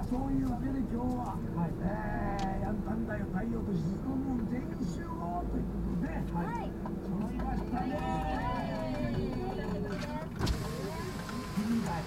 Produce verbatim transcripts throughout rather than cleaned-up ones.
あそういうわけで今日は、はい、えー、ヤンタンだよ太陽と沈むもん全員集合ということで、はい、揃いましたね君だい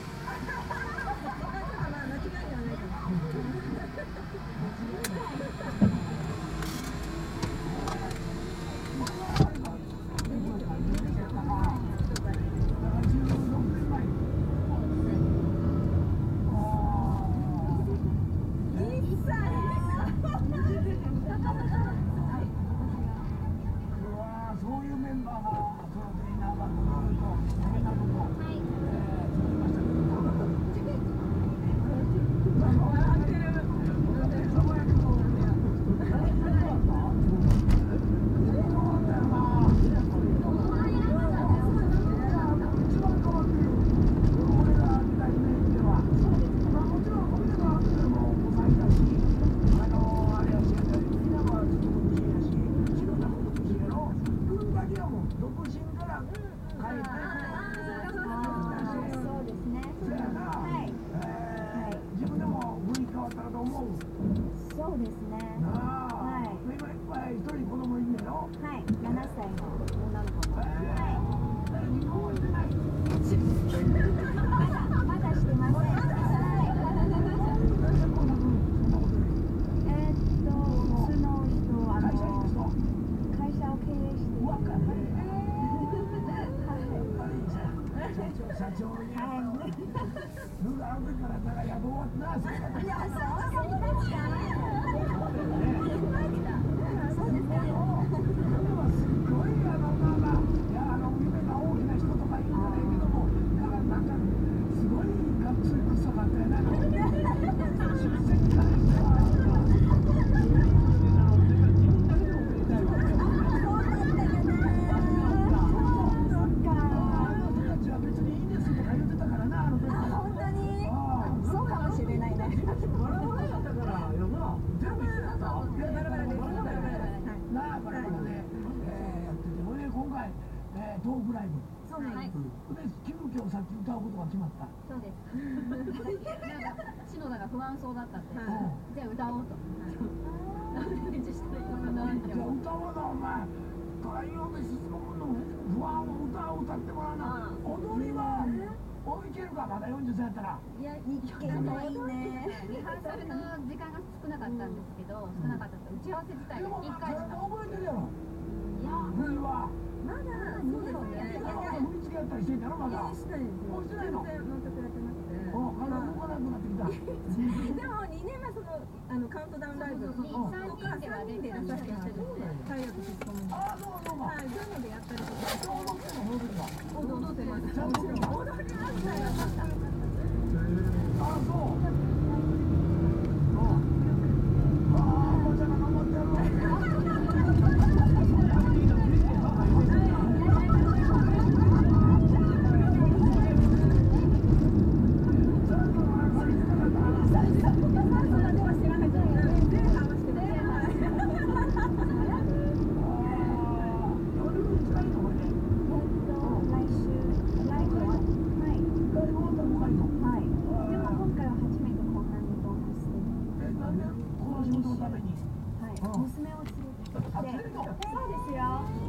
そうですね。はい。 今一人子供いるんだよ。 はい。ななさいの女の子が。はい。 離婚してない。 まだしてません。はい。えっと普通の人あの会社を経営している。 社長に。はい。ルールある時からだからやぼうな。いやそうそうですか。トークライブ。 そうなんです。 で、急遽さっき歌うことが決まった。 そうです。なんか篠田が不安そうだったんで、じゃあ歌おうと。練習したいとかなって。 じゃあ歌おうなお前。太陽で沈むの不安を歌を歌ってもらうな。踊りはおいけるかまだよんじゅっさいやったら。 いやいけないね。リハーサルの時間が少なかったんですけど、少なかったと打ち合わせ自体が一回しか。 覚えてるやろ。 いや、 冬は。 まだそうですね。 振り付けやったりしてんだろまだ。 してないです。 もうしてないの。 全然全くやってなくて。 お、体動かなくなってきた。 でもにねんまえそのあのカウントダウンライブに、さんにんでは出て出させてもらってるんで、 太陽とシスコムに。 ああ、そうそうか。 はい、そういうのでやったりとか。 踊ってんの、踊ってんの。 踊ってます。 ちゃんと踊ってんの。 踊りましたよ。 ああ、そう。ああ、おばちゃんが頑張ってやろう。 娘を連れてきて、そうですよ。